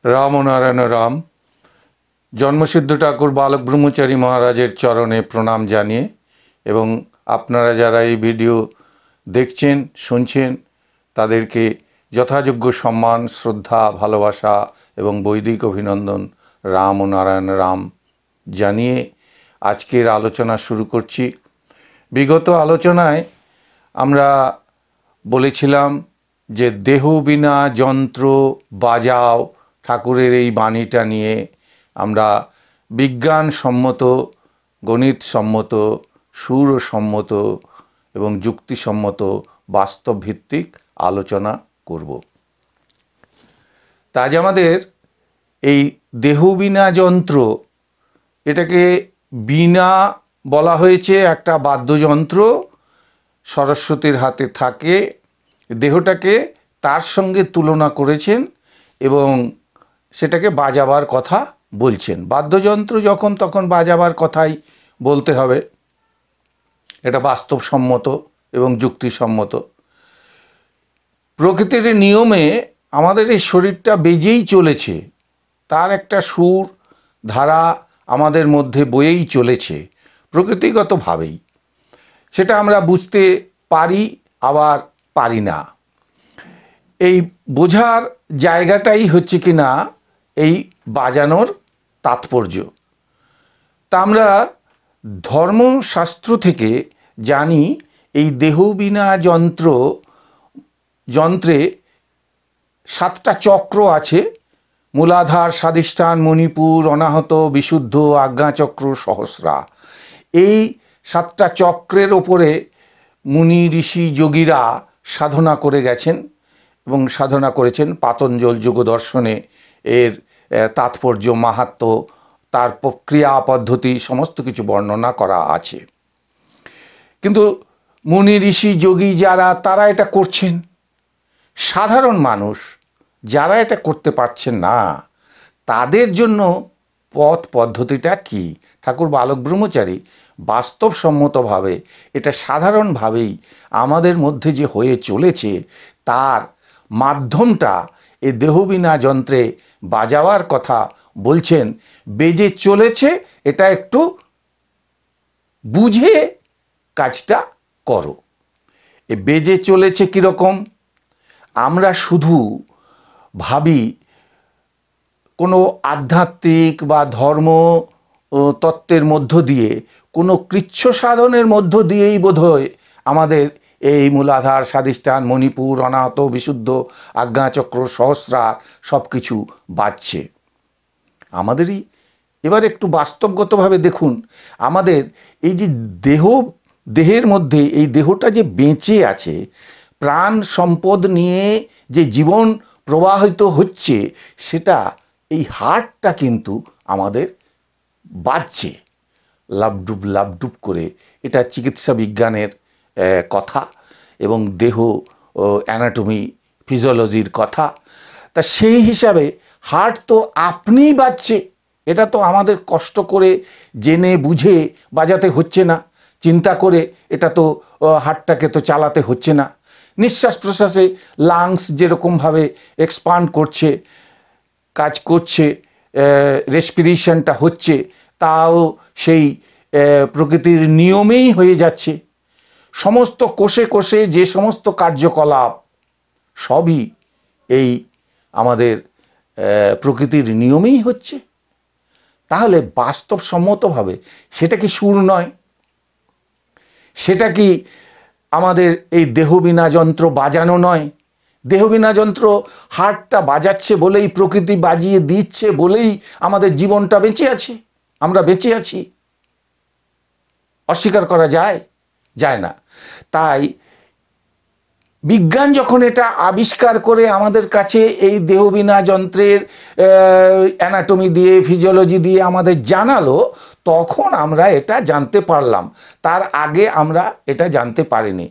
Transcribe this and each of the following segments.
राम नारायण राम जन्मसिद्ध ठाकुर बालक ब्रह्मचारी महाराजेर चरणे प्रणाम जानिए एवं आपनारा जारा ये भिडियो देखছেন শুনছেন তাদেরকে যথাযোগ্য सम्मान श्रद्धा भालोबासा एवं वैदिक अभिनंदन राम नारायण राम जानिए आजकेर आलोचना शुरू करছি। विगत आलोचनाय आमरा बोलेছিলাম যে देह बिना যন্ত্র বাজাও ঠাকুরের এই বাণীটা নিয়ে আমরা বিজ্ঞানসম্মত গণিতসম্মত সুরসম্মত এবং যুক্তিসম্মত বাস্তব ভিত্তিক আলোচনা করব। তা আজ আমাদের এই দেহ বিনা যন্ত্র এটাকে বিনা বলা হয়েছে একটা বাদ্যযন্ত্র সরস্বতীর হাতে থাকে দেহটাকে তার সঙ্গে তুলনা করেছেন এবং সেটাকে বাজাবার কথা বলছেন। বাদ্যযন্ত্র যখন তখন বাজাবার কথাই বলতে হবে, এটা বাস্তবসম্মত এবং যুক্তিসম্মত। প্রকৃতির নিয়মে আমাদের এই শরীরটা বেজেই চলেছে, তার একটা সুর ধারা আমাদের মধ্যে বয়েই চলেছে প্রকৃতিগতভাবেই, সেটা আমরা বুঝতে পারি আবার পারি না। এই বোঝার জায়গাটাই হচ্ছে কি না এই বাজানোর তাৎপর্য। তা আমরা ধর্মশাস্ত্র থেকে জানি এই দেহ বিনা যন্ত্রে 7টা চক্র আছে, মূলাধার, স্বাধিষ্ঠান, মণিপুর, অনাহত, বিশুদ্ধ, আজ্ঞাচক্র, সহস্রা। এই 7টা চক্রের ওপরে মুনি ঋষি যোগীরা সাধনা করে গেছেন এবং সাধনা করেছেন। পাতঞ্জল যোগ দর্শনে এর তাৎপর্য, মাহাত্ম্য, তার ক্রিয়া পদ্ধতি সমস্ত কিছু বর্ণনা করা আছে। কিন্তু মুনি ঋষি যোগী যারা তারা এটা করছেন, সাধারণ মানুষ যারা এটা করতে পারছেন না তাদের জন্য পথ পদ্ধতিটা কি? ঠাকুর বালক ব্রহ্মচারী বাস্তবসম্মতভাবে এটা সাধারণভাবেই আমাদের মধ্যে যে হয়ে চলেছে তার মাধ্যমটা এই দেহবিনা যন্ত্রে বাজাবার কথা বলছেন। বেজে চলেছে, এটা একটু বুঝে কাজটা করো। এ বেজে চলেছে কীরকম? আমরা শুধু ভাবি কোনো আধ্যাত্মিক বা ধর্ম তত্ত্বের মধ্য দিয়ে, কোনো কৃচ্ছ সাধনের মধ্য দিয়েই বোধহয় আমাদের এই মূলাধার, স্বাধিষ্ঠান, মণিপুর, অনাহত, বিশুদ্ধ, আজ্ঞাচক্র, সহস্রার সব কিছু বাজছে। আমাদেরই এবার একটু বাস্তবগতভাবে দেখুন, আমাদের এই যে দেহের মধ্যে এই দেহটা যে বেঁচে আছে, প্রাণ সম্পদ নিয়ে যে জীবন প্রবাহিত হচ্ছে, সেটা এই হার্টটা কিন্তু আমাদের বাজছে লাভডুব লাভডুব করে। এটা চিকিৎসা বিজ্ঞানের কথা এবং দেহ অ্যানাটমি ফিজিওলজির কথা। তা সেই হিসাবে হার্ট তো আপনিই বাজছে, এটা তো আমাদের কষ্ট করে জেনে বুঝে বাজাতে হচ্ছে না, চিন্তা করে এটা তো হার্টটাকে তো চালাতে হচ্ছে না। নিঃশ্বাস প্রশ্বাসে লাংস যেরকমভাবে এক্সপান্ড করছে, কাজ করছে, রেসপিরেশনটা হচ্ছে, তাও সেই প্রকৃতির নিয়মেই হয়ে যাচ্ছে। সমস্ত কোষে কোষে যে সমস্ত কার্যকলাপ সবই এই আমাদের প্রকৃতির নিয়মেই হচ্ছে। তাহলে বাস্তবসম্মতভাবে সেটা কি সুর নয়? সেটা কি আমাদের এই দেহবিনা যন্ত্র বাজানো নয়? দেহবিনা যন্ত্র হার্টটা বাজাচ্ছে বলেই, প্রকৃতি বাজিয়ে দিচ্ছে বলেই আমাদের জীবনটা বেঁচে আছে, আমরা বেঁচে আছি। অস্বীকার করা যায়? যায় না। তাই বিজ্ঞান যখন এটা আবিষ্কার করে আমাদের কাছে এই দেহবিনা যন্ত্রের অ্যানাটমি দিয়ে, ফিজিওলজি দিয়ে আমাদের জানালো, তখন আমরা এটা জানতে পারলাম। তার আগে আমরা এটা জানতে পারিনি।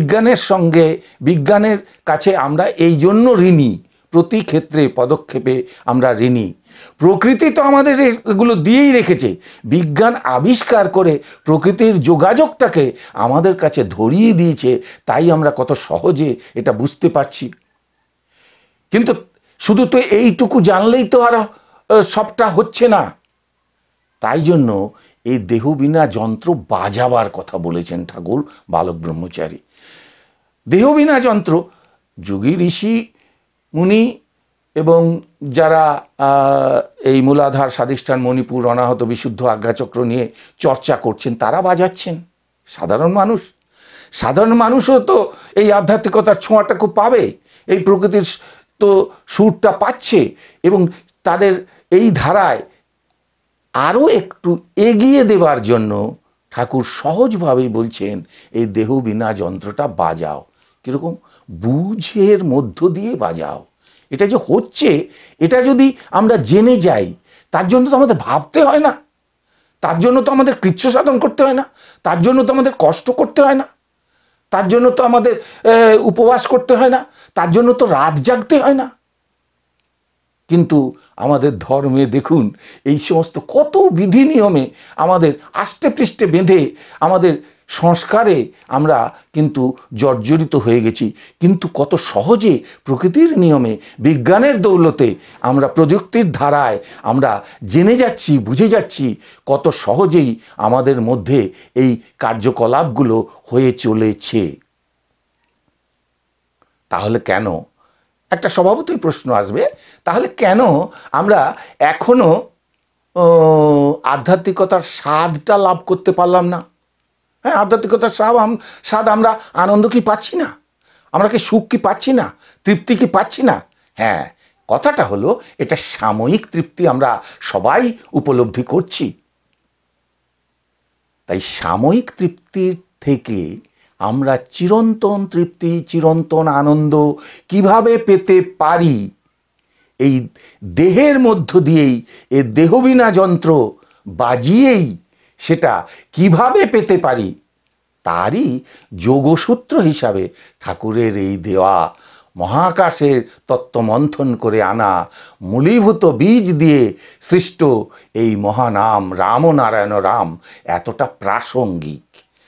বিজ্ঞানের কাছে আমরা এই জন্য ঋণী, প্রতি ক্ষেত্রে পদক্ষেপে আমরা ঋণী। প্রকৃতি তো আমাদের এগুলো দিয়েই রেখেছে, বিজ্ঞান আবিষ্কার করে প্রকৃতির যোগাযোগটাকে আমাদের কাছে ধরিয়ে দিয়েছে, তাই আমরা কত সহজে এটা বুঝতে পারছি। কিন্তু শুধু তো এইটুকু জানলেই তো আর সবটা হচ্ছে না। তাই জন্য এই দেহ বিনা যন্ত্র বাজাবার কথা বলেছেন ঠাকুর বালক ব্রহ্মচারী। দেহ বিনা যন্ত্র যোগী ঋষি মুনি এবং যারা এই মূলাধার স্বাধিষ্ঠান মণিপুর অনাহত বিশুদ্ধ আজ্ঞাচক্র নিয়ে চর্চা করছেন তারা বাজাচ্ছেন। সাধারণ মানুষও তো এই আধ্যাত্মিকতার ছোঁয়াটাকে পাবে, এই প্রকৃতির তো সুরটা পাচ্ছে, এবং তাদের এই ধারায় আরও একটু এগিয়ে দেবার জন্য ঠাকুর সহজভাবেই বলছেন এই দেহ বিনা যন্ত্রটা বাজাও। কীরকম? বুঝের মধ্য দিয়ে বাজাও। এটা যে হচ্ছে এটা যদি আমরা জেনে যাই, তার জন্য তো আমাদের ভাবতে হয় না, তার জন্য তো আমাদের কৃচ্ছ সাধন করতে হয় না, তার জন্য তো আমাদের কষ্ট করতে হয় না, তার জন্য তো আমাদের উপবাস করতে হয় না, তার জন্য তো রাত জাগতে হয় না। কিন্তু আমাদের ধর্মে দেখুন এই সমস্ত কত বিধি নিয়মে আমাদের আষ্টে পৃষ্ঠে বেঁধে আমাদের সংস্কারে আমরা কিন্তু জর্জরিত হয়ে গেছি। কিন্তু কত সহজে প্রকৃতির নিয়মে বিজ্ঞানের দৌলতে আমরা প্রযুক্তির ধারায় আমরা জেনে যাচ্ছি, বুঝে যাচ্ছি, কত সহজেই আমাদের মধ্যে এই কার্যকলাপগুলো হয়ে চলেছে। তাহলে কেন, একটা স্বভাবতই প্রশ্ন আসবে, তাহলে কেন আমরা এখনো আধ্যাত্মিকতার স্বাদটা লাভ করতে পারলাম না? হ্যাঁ, আধ্যাত্মিকতার স্বাদ আমরা আনন্দ কি পাচ্ছি না? আমরা কি সুখ কি পাচ্ছি না? তৃপ্তি কি পাচ্ছি না? হ্যাঁ, কথাটা হলো এটা সাময়িক তৃপ্তি আমরা সবাই উপলব্ধি করছি। তাই সাময়িক তৃপ্তির থেকে আমরা চিরন্তন তৃপ্তি, চিরন্তন আনন্দ কিভাবে পেতে পারি, এই দেহের মধ্য দিয়েই, এই দেহবিনা যন্ত্র বাজিয়েই সেটা কিভাবে পেতে পারি, তারই যোগসূত্র হিসাবে ঠাকুরের এই দেওয়া মহাকাশের তত্ত্বমন্থন করে আনা মূলীভূত বীজ দিয়ে সৃষ্ট এই মহানাম রাম নারায়ণ রাম এতটা প্রাসঙ্গিক।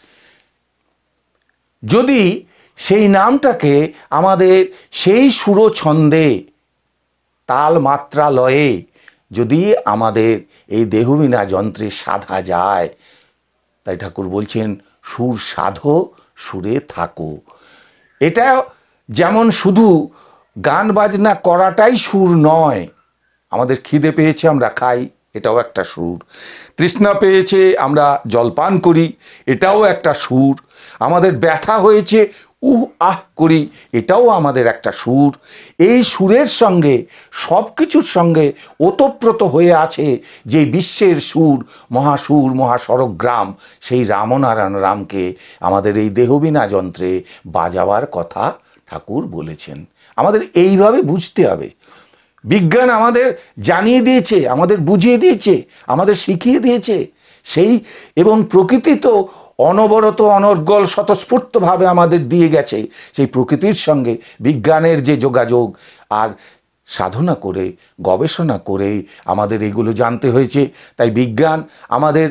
যদি সেই নামটাকে আমাদের সেই সুরছন্দে তাল মাত্রা লয়ে যদি আমাদের এই দেহবিনা যন্ত্রে সাধা যায়, তাই ঠাকুর বলছেন সুর সাধো সুরে থাকো। এটা যেমন শুধু গান বাজনা করাটাই সুর নয়, আমাদের খিদে পেয়েছে আমরা খাই, এটাও একটা সুর। তৃষ্ণা পেয়েছে আমরা জলপান করি, এটাও একটা সুর। আমাদের ব্যথা হয়েছে উহ আহ করি, এটাও আমাদের একটা সুর। এই সুরের সঙ্গে সব কিছুর সঙ্গে ওতপ্রোত হয়ে আছে যে বিশ্বের সুর, মহাসুর, মহাসড়গ্রাম, সেই রামনারায়ণ রামকে আমাদের এই দেহবিনা যন্ত্রে বাজাবার কথা ঠাকুর বলেছেন। আমাদের এইভাবে বুঝতে হবে। বিজ্ঞান আমাদের জানিয়ে দিয়েছে, আমাদের বুঝিয়ে দিয়েছে, আমাদের শিখিয়ে দিয়েছে সেই, এবং প্রকৃতি তো অনবরত অনর্গল স্বতঃস্ফূর্তভাবে আমাদের দিয়ে গেছে। সেই প্রকৃতির সঙ্গে বিজ্ঞানের যে যোগাযোগ, আর সাধনা করে গবেষণা করে আমাদের এগুলো জানতে হয়েছে। তাই বিজ্ঞান আমাদের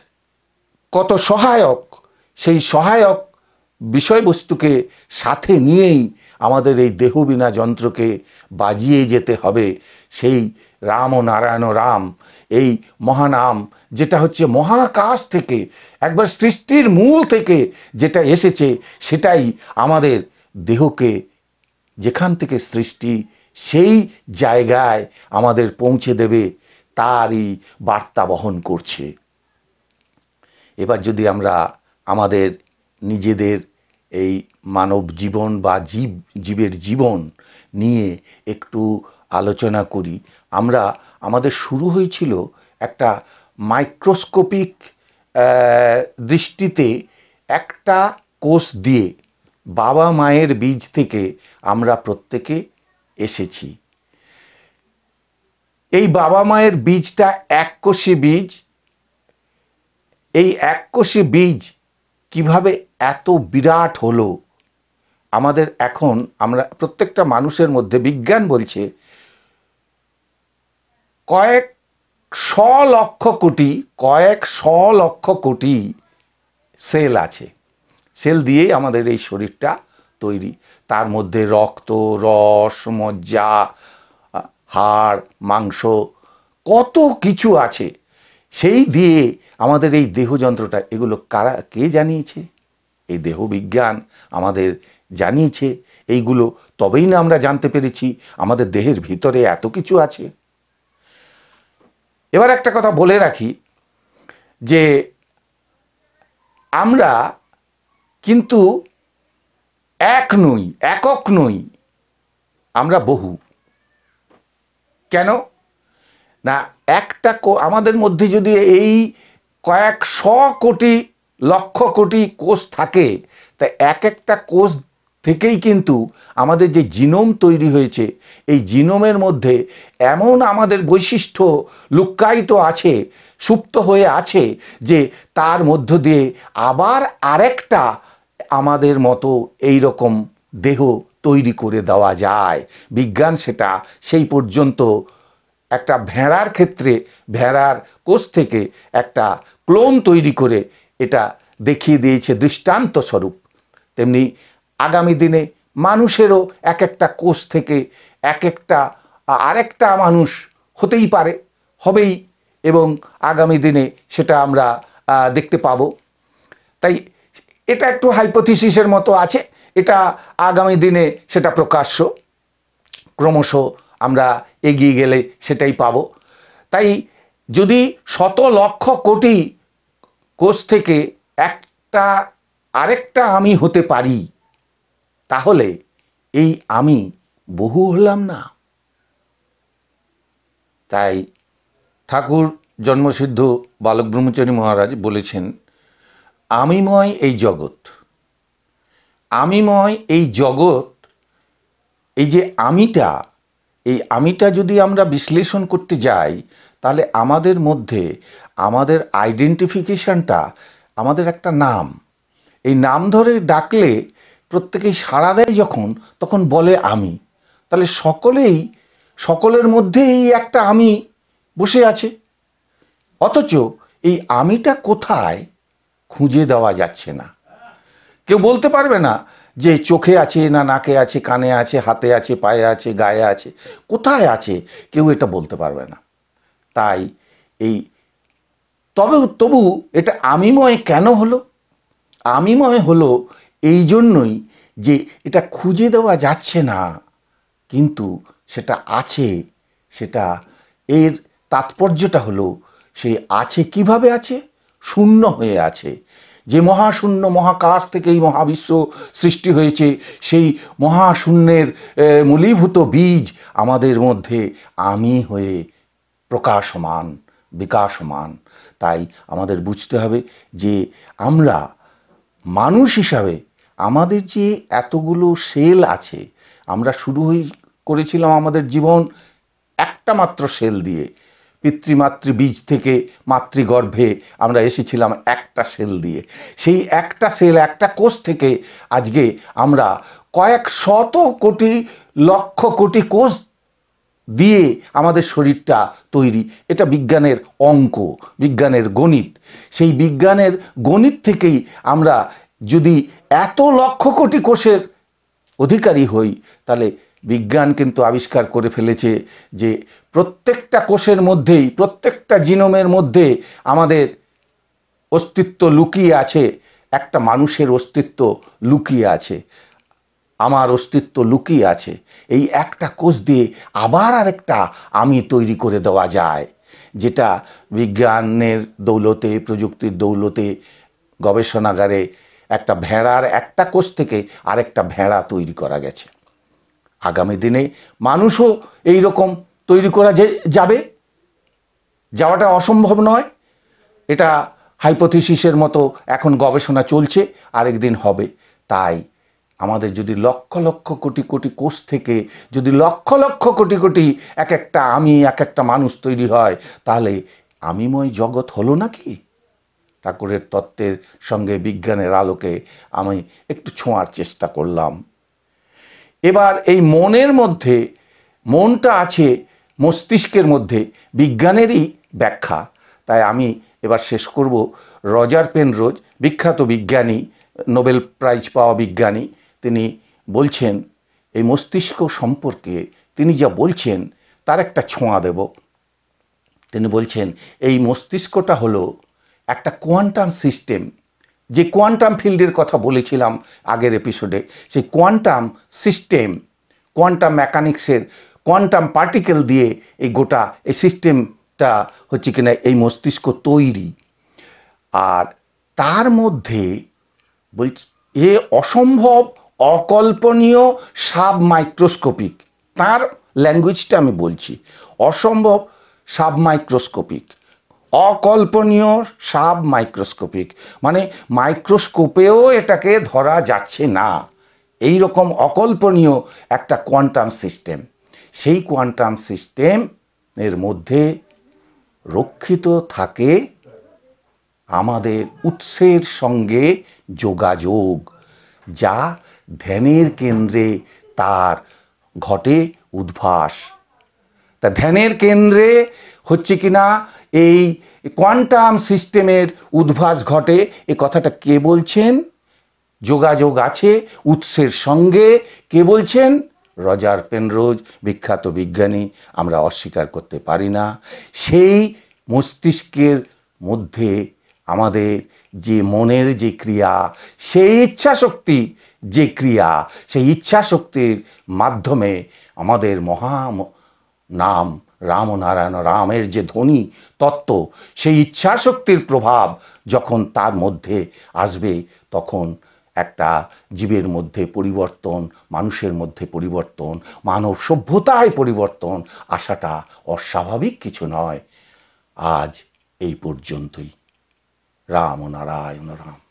কত সহায়ক, সেই সহায়ক বিষয়বস্তুকে সাথে নিয়েই আমাদের এই দেহবিনা যন্ত্রকে বাজিয়ে যেতে হবে সেই রাম ও নারায়ণ রাম, এই মহানাম, যেটা হচ্ছে মহাকাশ থেকে একবার সৃষ্টির মূল থেকে যেটা এসেছে, সেটাই আমাদের দেহকে যেখান থেকে সৃষ্টি সেই জায়গায় আমাদের পৌঁছে দেবে, তারই বার্তা বহন করছে। এবার যদি আমরা আমাদের নিজেদের এই মানব জীবন বা জীবের জীবন নিয়ে একটু আলোচনা করি। আমাদের শুরু হয়েছিল একটা মাইক্রোস্কোপিক দৃষ্টিতে একটা কোষ দিয়ে। বাবা মায়ের বীজ থেকে আমরা প্রত্যেকে এসেছি। এই বাবা মায়ের বীজটা এককোষী বীজ। এই এককোষী বীজ কিভাবে এত বিরাট হলো, আমাদের এখন আমরা প্রত্যেকটা মানুষের মধ্যে বিজ্ঞান বলছে কয়েক শ লক্ষ কোটি সেল আছে। সেল দিয়েই আমাদের এই শরীরটা তৈরি। তার মধ্যে রক্ত, রস, মজ্জা, হাড় মাংস কত কিছু আছে, সেই দিয়ে আমাদের এই দেহযন্ত্রটা, এগুলো কে জানিয়েছে? এই দেহ বিজ্ঞান আমাদের জানিয়েছে এইগুলো, তবেই না আমরা জানতে পেরেছি আমাদের দেহের ভিতরে এত কিছু আছে। এবার একটা কথা বলে রাখি যে আমরা কিন্তু একক নই, আমরা বহু। কেন না, আমাদের মধ্যে যদি এই কয়েকশো কোটি লক্ষ কোটি কোষ থাকে, তা একটা কোষ থেকেই কিন্তু আমাদের যে জিনোম তৈরি হয়েছে, এই জিনোমের মধ্যে এমন আমাদের বৈশিষ্ট্য লুক্কায়িত আছে, সুপ্ত হয়ে আছে, যে তার মধ্য দিয়ে আবার আরেকটা আমাদের মতো এই রকম দেহ তৈরি করে দেওয়া যায়। বিজ্ঞান সেটা সেই পর্যন্ত একটা ভেড়ার ক্ষেত্রে ভেড়ার কোষ থেকে একটা ক্লোন তৈরি করে এটা দেখিয়ে দিয়েছে দৃষ্টান্ত স্বরূপ। তেমনি আগামী দিনে মানুষেরও একটা কোষ থেকে একটা আরেকটা মানুষ হতেই পারে, হবেই, এবং আগামী দিনে সেটা আমরা দেখতে পাবো। তাই এটা একটু হাইপোথিসিসের মতো আছে, এটা আগামী দিনে সেটা প্রকাশ্য, ক্রমশ আমরা এগিয়ে গেলে সেটাই পাবো। তাই যদি শত লক্ষ কোটি কোষ থেকে একটা আরেকটা আমি হতে পারি, তাহলে এই আমি বহু হলাম না? তাই ঠাকুর জন্মসিদ্ধ বালক ব্রহ্মচারী মহারাজ বলেছেন, আমিময় এই জগৎ, আমিময় এই জগৎ। এই যে এই আমিটা যদি আমরা বিশ্লেষণ করতে যাই, তাহলে আমাদের মধ্যে আমাদের আইডেন্টিফিকেশনটা, আমাদের একটা নাম, এই নাম ধরে ডাকলে প্রত্যেকেই সাড়া দেয় যখন, তখন বলে আমি। তাহলে সকলের মধ্যেই একটা আমি বসে আছে, অথচ এই আমিটা কোথায় খুঁজে দেওয়া যাচ্ছে না। কেউ বলতে পারবে না যে চোখে আছে না নাকে আছে, কানে আছে, হাতে আছে, পায়ে আছে, গায়ে আছে, কোথায় আছে কেউ এটা বলতে পারবে না। তাই তবু এটা আমিময় কেন হলো? আমিময় হলো এই জন্যই যে এটা খুঁজে দেওয়া যাচ্ছে না, কিন্তু সেটা আছে। সেটা এর তাৎপর্যটা হলো, সে আছে কিভাবে আছে? শূন্য হয়ে আছে। যে মহাশূন্য, মহাকাশ থেকে এই মহাবিশ্ব সৃষ্টি হয়েছে, সেই মহাশূন্যের মূলীভূত বীজ আমাদের মধ্যে আমি হয়ে প্রকাশমান, বিকাশমান। তাই আমাদের বুঝতে হবে যে আমরা মানুষ হিসাবে আমাদের যে এতগুলো সেল আছে, আমরা শুরু করেছিলাম আমাদের জীবন একটা মাত্র সেল দিয়ে। পিতৃমাতৃ বীজ থেকে মাতৃগর্ভে আমরা এসেছিলাম একটা সেল দিয়ে। সেই একটা সেল, একটা কোষ থেকে আজকে আমরা কয়েক শত কোটি লক্ষ কোটি কোষ দিয়ে আমাদের শরীরটা তৈরি। এটা বিজ্ঞানের অঙ্ক, বিজ্ঞানের গণিত। সেই বিজ্ঞানের গণিত থেকেই আমরা যদি এত লক্ষ কোটি কোষের অধিকারী হই, তাহলে বিজ্ঞান কিন্তু আবিষ্কার করে ফেলেছে যে প্রত্যেকটা কোষের মধ্যেই, প্রত্যেকটা জিনোমের মধ্যে আমাদের অস্তিত্ব লুকিয়ে আছে। একটা মানুষের অস্তিত্ব লুকিয়ে আছে, আমার অস্তিত্ব লুকিয়ে আছে। এই একটা কোষ দিয়ে আবার আরেকটা আমি তৈরি করে দেওয়া যায়, যেটা বিজ্ঞানের দৌলতে, প্রযুক্তির দৌলতে, গবেষণাগারে একটা ভেড়ার একটা কোষ থেকে আরেকটা ভেড়া তৈরি করা গেছে। আগামী দিনে মানুষও এই রকম তৈরি করা যাওয়াটা অসম্ভব নয়। এটা হাইপোথিসিসের মতো এখন গবেষণা চলছে, আরেকদিন হবে। তাই আমাদের যদি লক্ষ লক্ষ কোটি কোটি কোষ থেকে যদি লক্ষ লক্ষ কোটি কোটি একটা আমি, একটা মানুষ তৈরি হয়, তাহলে আমিময় জগৎ হলো নাকি? ঠাকুরের তত্ত্বের সঙ্গে বিজ্ঞানের আলোকে আমি একটু ছোঁয়ার চেষ্টা করলাম। এবার এই মনের মধ্যে, মনটা আছে মস্তিষ্কের মধ্যে, বিজ্ঞানেরই ব্যাখ্যা। তাই আমি এবার শেষ করব। রজার পেনরোজ, বিখ্যাত বিজ্ঞানী, নোবেল প্রাইজ পাওয়া বিজ্ঞানী, তিনি বলছেন এই মস্তিষ্ক সম্পর্কে, তিনি যা বলছেন তার একটা ছোঁয়া দেব। তিনি বলছেন এই মস্তিষ্কটা হলো একটা কোয়ান্টাম সিস্টেম, যে কোয়ান্টাম ফিল্ডের কথা বলেছিলাম আগের এপিসোডে, সেই কোয়ান্টাম সিস্টেম, কোয়ান্টাম মেকানিক্সের কোয়ান্টাম পার্টিকেল দিয়ে এই গোটা এই সিস্টেমটা হচ্ছে কিনা এই মস্তিষ্ক তৈরি। আর তার মধ্যে বলছি এ অসম্ভব, অকল্পনীয়, সাব মাইক্রোস্কোপিক, তার ল্যাঙ্গুয়েজটা আমি বলছি, অসম্ভব সাব মাইক্রোস্কোপিক, অকল্পনীয় সাব মাইক্রোস্কোপিক, মানে মাইক্রোস্কোপেও এটাকে ধরা যাচ্ছে না, এই রকম অকল্পনীয় একটা কোয়ান্টাম সিস্টেম। সেই কোয়ান্টাম সিস্টেম এর মধ্যে রক্ষিত থাকে আমাদের উৎসের সঙ্গে যোগাযোগ, যা ধ্যানের কেন্দ্রে তার ঘটে উদ্ভাস। তা ধ্যানের কেন্দ্রে হচ্ছে কিনা এই কোয়ান্টাম সিস্টেমের উদ্ভাস ঘটে, এ কথাটা কে বলছেন? যোগাযোগ আছে উৎসের সঙ্গে, কে বলছেন? রজার পেনরোজ, বিখ্যাত বিজ্ঞানী, আমরা অস্বীকার করতে পারি না। সেই মস্তিষ্কের মধ্যে আমাদের যে মনের যে ক্রিয়া, সেই ইচ্ছাশক্তি যে ক্রিয়া, সেই ইচ্ছাশক্তির মাধ্যমে আমাদের মহা নাম রাম ও নারায়ণ রামের যে ধ্বনি তত্ত্ব, সেই ইচ্ছাশক্তির প্রভাব যখন তার মধ্যে আসবে, তখন একটা জীবের মধ্যে পরিবর্তন, মানুষের মধ্যে পরিবর্তন, মানব সভ্যতায় পরিবর্তন আসাটা অস্বাভাবিক কিছু নয়। আজ এই পর্যন্তই। রাম ও নারায়ণ রাম।